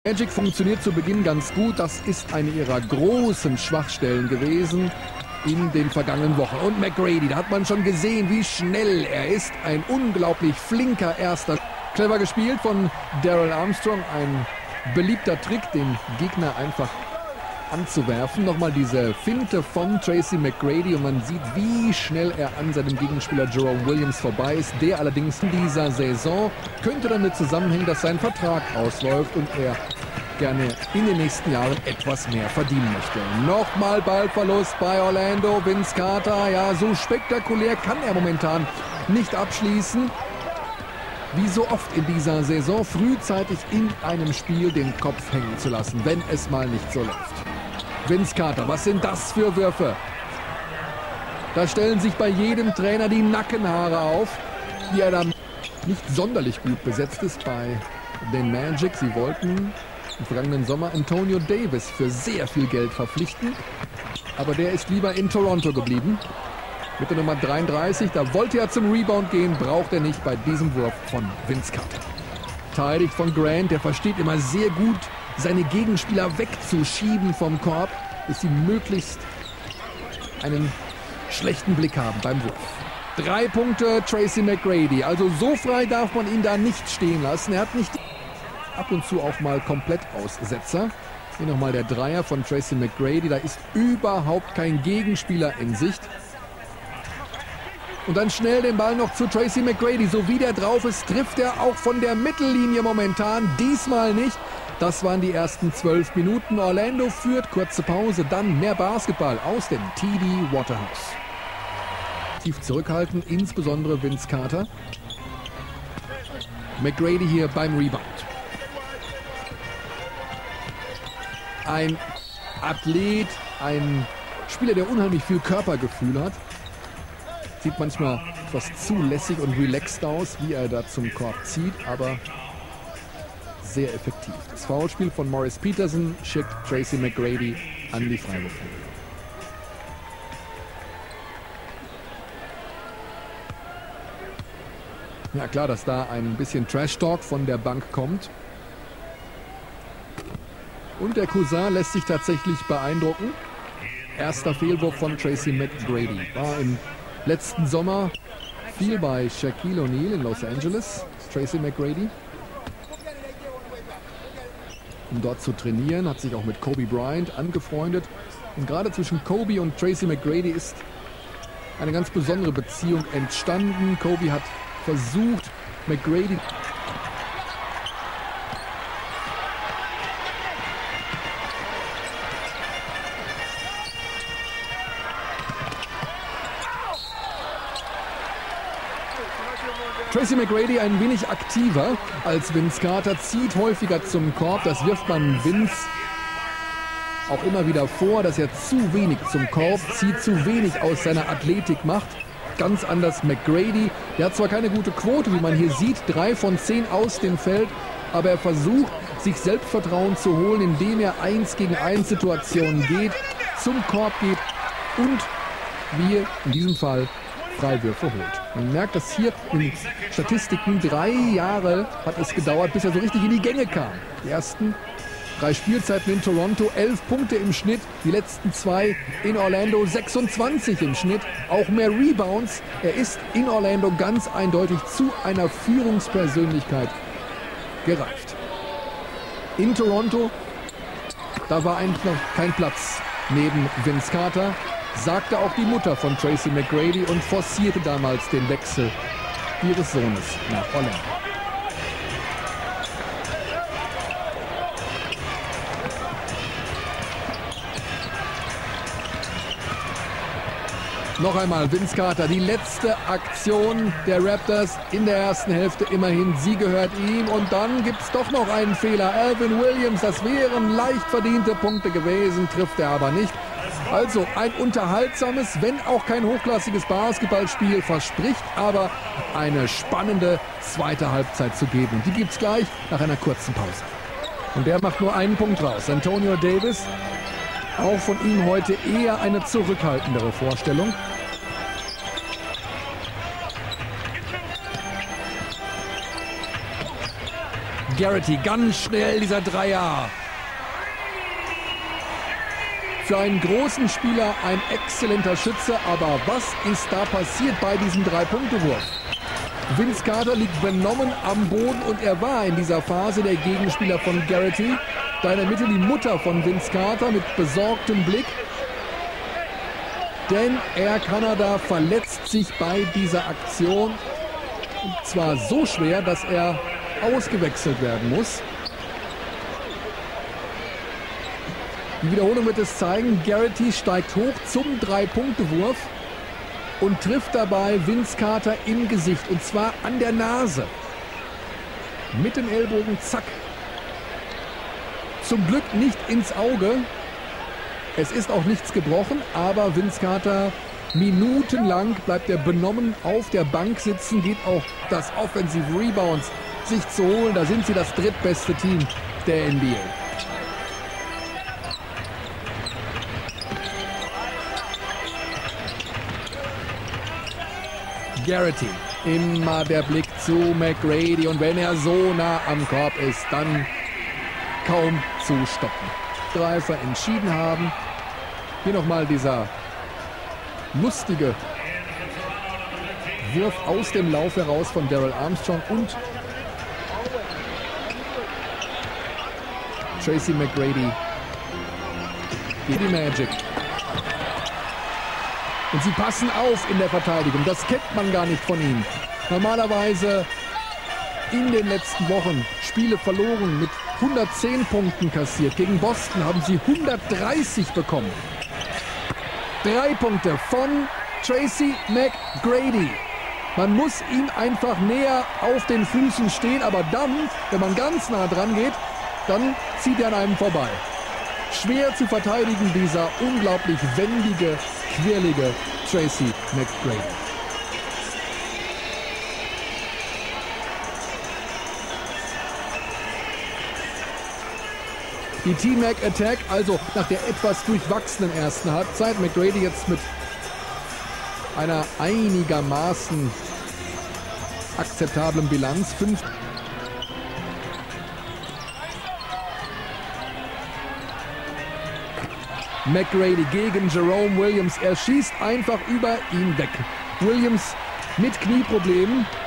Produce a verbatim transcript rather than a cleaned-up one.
Magic funktioniert zu Beginn ganz gut. Das ist eine ihrer großen Schwachstellen gewesen in den vergangenen Wochen. Und McGrady, da hat man schon gesehen, wie schnell er ist. Ein unglaublich flinker Erster. Clever gespielt von Darrell Armstrong. Ein beliebter Trick, den Gegner einfach anzuwerfen. Nochmal diese Finte von Tracy McGrady und man sieht, wie schnell er an seinem Gegenspieler Jerome Williams vorbei ist. Der allerdings in dieser Saison könnte damit zusammenhängen, dass sein Vertrag ausläuft und er gerne in den nächsten Jahren etwas mehr verdienen möchte. Nochmal Ballverlust bei Orlando. Vince Carter, ja, so spektakulär kann er momentan nicht abschließen. Wie so oft in dieser Saison, frühzeitig in einem Spiel den Kopf hängen zu lassen, wenn es mal nicht so läuft. Vince Carter, was sind das für Würfe? Da stellen sich bei jedem Trainer die Nackenhaare auf, wie er dann nicht sonderlich gut besetzt ist bei den Magic. Sie wollten im vergangenen Sommer Antonio Davis für sehr viel Geld verpflichten, aber der ist lieber in Toronto geblieben. Mit der Nummer dreiunddreißig, da wollte er zum Rebound gehen, braucht er nicht bei diesem Wurf von Vince Carter. Verteidigt von Grant, der versteht immer sehr gut, seine Gegenspieler wegzuschieben vom Korb, bis sie möglichst einen schlechten Blick haben beim Wurf. Drei Punkte Tracy McGrady, also so frei darf man ihn da nicht stehen lassen. Er hat nicht ab und zu auch mal komplett Aussetzer. Hier nochmal der Dreier von Tracy McGrady, da ist überhaupt kein Gegenspieler in Sicht. Und dann schnell den Ball noch zu Tracy McGrady. So wie der drauf ist, trifft er auch von der Mittellinie momentan. Diesmal nicht. Das waren die ersten zwölf Minuten. Orlando führt, kurze Pause, dann mehr Basketball aus dem T D Waterhouse. Tief zurückhalten, insbesondere Vince Carter. McGrady hier beim Rebound. Ein Athlet, ein Spieler, der unheimlich viel Körpergefühl hat. Sieht manchmal etwas zu lässig und relaxed aus, wie er da zum Korb zieht, aber sehr effektiv. Das Foulspiel von Morris Peterson schickt Tracy McGrady an die Freiwurflinie. Ja klar, dass da ein bisschen Trash-Talk von der Bank kommt. Und der Cousin lässt sich tatsächlich beeindrucken. Erster Fehlwurf von Tracy McGrady. War im letzten Sommer viel bei Shaquille O'Neal in Los Angeles. Tracy McGrady. Um dort zu trainieren, hat sich auch mit Kobe Bryant angefreundet. Und gerade zwischen Kobe und Tracy McGrady ist eine ganz besondere Beziehung entstanden. Kobe hat versucht, McGrady Tracy McGrady ein wenig aktiver als Vince Carter, zieht häufiger zum Korb. Das wirft man Vince auch immer wieder vor, dass er zu wenig zum Korb zieht, zu wenig aus seiner Athletik macht. Ganz anders McGrady. Der hat zwar keine gute Quote, wie man hier sieht, drei von zehn aus dem Feld, aber er versucht, sich Selbstvertrauen zu holen, indem er eins gegen eins Situationen geht, zum Korb geht und, wie in diesem Fall, Freiwürfe holt. Man merkt, dass hier in Statistiken drei Jahre hat es gedauert, bis er so richtig in die Gänge kam. Die ersten drei Spielzeiten in Toronto, elf Punkte im Schnitt. Die letzten zwei in Orlando, sechsundzwanzig im Schnitt. Auch mehr Rebounds. Er ist in Orlando ganz eindeutig zu einer Führungspersönlichkeit gereift. In Toronto, da war eigentlich noch kein Platz neben Vince Carter. Sagte auch die Mutter von Tracy McGrady und forcierte damals den Wechsel ihres Sohnes nach Orlando. Noch einmal Vince Carter, die letzte Aktion der Raptors in der ersten Hälfte immerhin. Sie gehört ihm und dann gibt es doch noch einen Fehler. Alvin Williams, das wären leicht verdiente Punkte gewesen, trifft er aber nicht. Also ein unterhaltsames, wenn auch kein hochklassiges Basketballspiel, verspricht aber eine spannende zweite Halbzeit zu geben. Und die gibt es gleich nach einer kurzen Pause. Und der macht nur einen Punkt raus. Antonio Davis, auch von ihm heute eher eine zurückhaltendere Vorstellung. Garrity, ganz schnell dieser Dreier. Für einen großen Spieler ein exzellenter Schütze, aber was ist da passiert bei diesem Drei-Punkte-Wurf? Vince Carter liegt benommen am Boden und er war in dieser Phase der Gegenspieler von Garrity. Da in der Mitte die Mutter von Vince Carter mit besorgtem Blick. Denn Air Canada verletzt sich bei dieser Aktion. Und zwar so schwer, dass er ausgewechselt werden muss. Die Wiederholung wird es zeigen. Garrity steigt hoch zum Drei-Punkte-Wurf und trifft dabei Vince Carter im Gesicht. Und zwar an der Nase. Mit dem Ellbogen, zack. Zum Glück nicht ins Auge. Es ist auch nichts gebrochen, aber Vince Carter minutenlang bleibt er benommen auf der Bank sitzen, geht auch das Offensive Rebounds sich zu holen. Da sind sie das drittbeste Team der N B A. Garrity, immer der Blick zu McGrady und wenn er so nah am Korb ist, dann kaum zu stoppen. Greifer entschieden haben. Hier nochmal dieser lustige Wurf aus dem Lauf heraus von Darrell Armstrong und Tracy McGrady. Hier die Magic. Und sie passen auf in der Verteidigung. Das kennt man gar nicht von ihnen. Normalerweise in den letzten Wochen Spiele verloren, mit hundertzehn Punkten kassiert. Gegen Boston haben sie hundertdreißig bekommen. Drei Punkte von Tracy McGrady. Man muss ihm einfach näher auf den Füßen stehen, aber dann, wenn man ganz nah dran geht, dann zieht er an einem vorbei. Schwer zu verteidigen, dieser unglaublich wendige, quirlige Tracy McGrady. Die T-Mac Attack, also nach der etwas durchwachsenen ersten Halbzeit. McGrady jetzt mit einer einigermaßen akzeptablen Bilanz. Fünf McGrady gegen Jerome Williams. Er schießt einfach über ihn weg. Williams mit Knieproblemen.